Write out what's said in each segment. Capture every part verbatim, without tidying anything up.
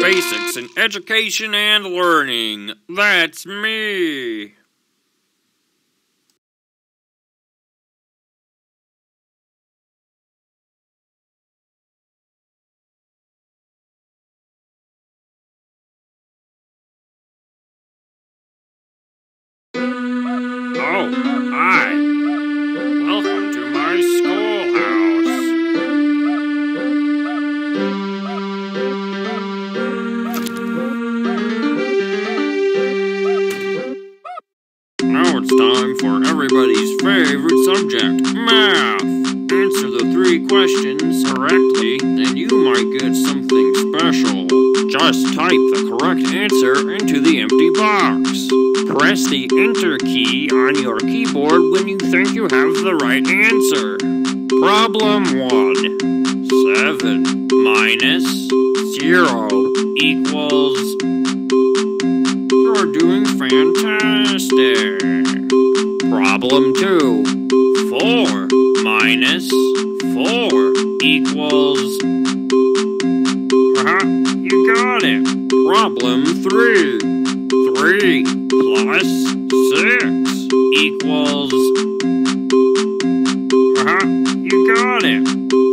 basics in education and learning. That's me. Oh, hi. Welcome to my schoolhouse. Now it's time for everybody's favorite subject, math. Answer the three questions correctly, and you might get something special. Just type the correct answer into the empty box. Press the Enter key on your keyboard when you think you have the right answer. Problem one. seven minus zero equals... You're doing fantastic. Problem two. four minus four equals... Haha, you got it. Problem three. three plus six equals... Haha, you got it.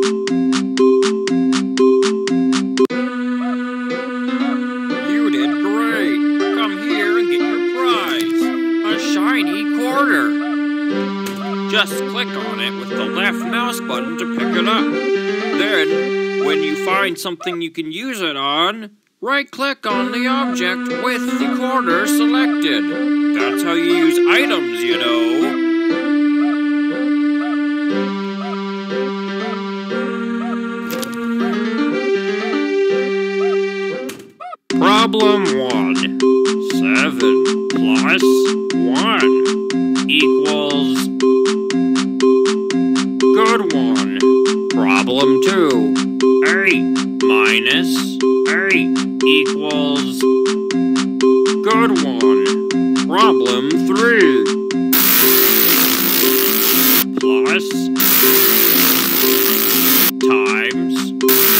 You did great. Come here and get your prize. A shiny quarter. Just click on it with the left mouse button to pick it up. Then, when you find something you can use it on, right-click on the object with the quarter selected. That's how you use items, you know. Problem one. seven plus one equals... Good one. Problem two. eight minus eight equals... Good one. Problem three. Plus times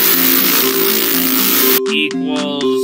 equals...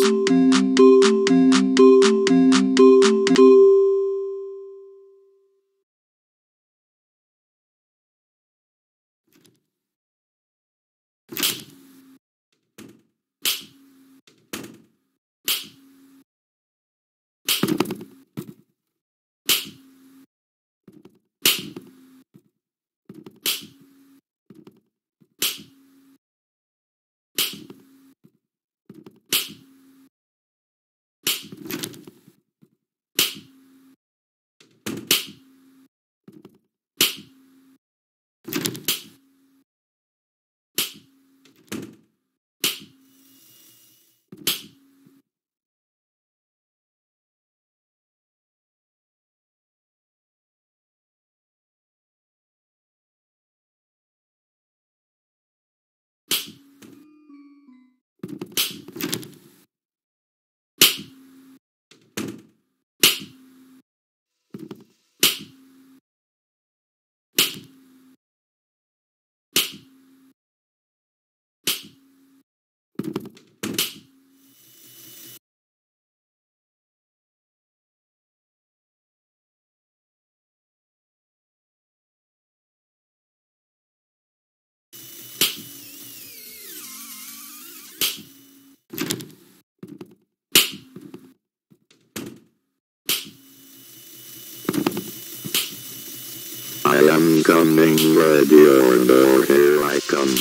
I am coming, ready or door, here I come.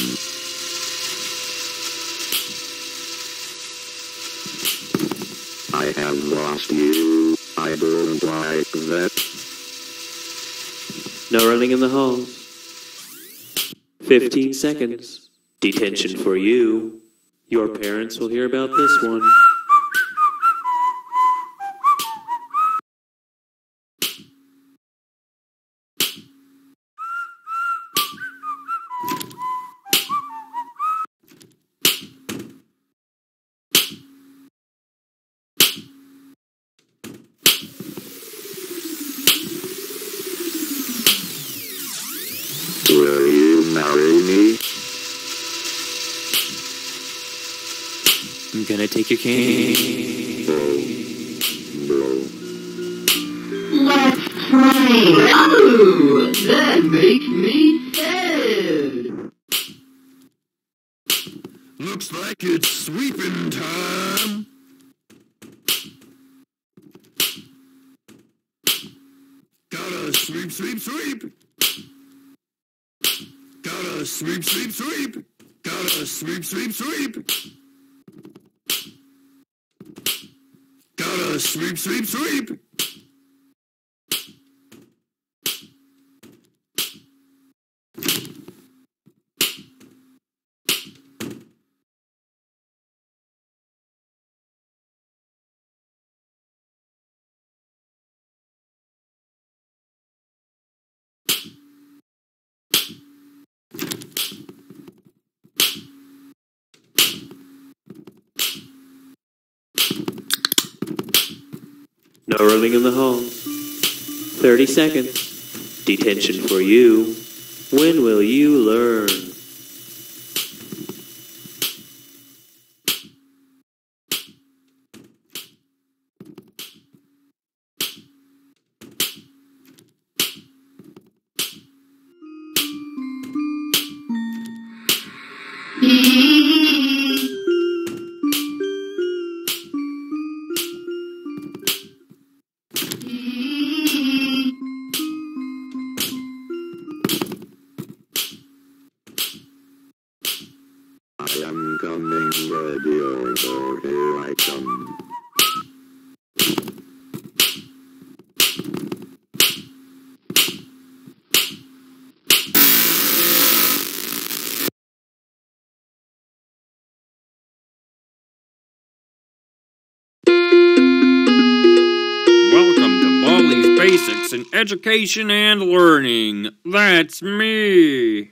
I have lost you, I don't like that. No running in the halls. Fifteen seconds. Detention for you. Your parents will hear about this one. Will you marry me? I'm gonna take your candy. Let's play. Oh, that makes me sad. Looks like it's sweeping time. Gotta sweep, sweep, sweep. Gotta sweep, sweep, sweep. Gotta sweep, sweep, sweep. Gotta sweep, sweep, sweep. No roaming in the hall. Thirty seconds. Detention for you. When will you learn? I am coming, ready or so, here I come. Welcome to Baldi's Basics in Education and Learning. That's me.